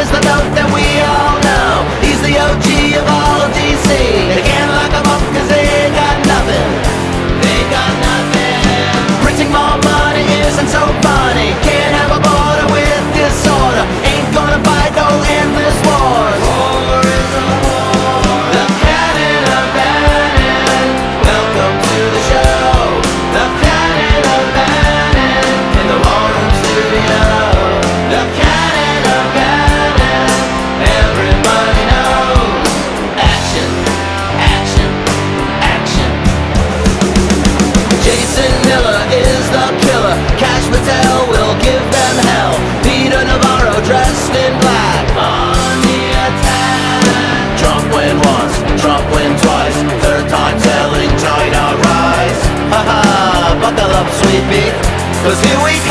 is the note that we all know. He's the OG of all of DC. They can't lock him up cause they got nothing. They got nothing. Printing more money isn't so funny. Can't have a border with disorder. Ain't gonna fight no endless wars. War is a war. The Canon of Bannon. Welcome to the show. The Canon of Bannon in the War Room Studio. The Canon of Bannon. Everybody knows. Action, action, action. Jason Miller is the killer. Cash Patel will give them hell. Peter Navarro dressed in black on the attack. Trump win once, Trump win twice. Third time telling China rise. Haha, buckle up, sweet pea, cause here we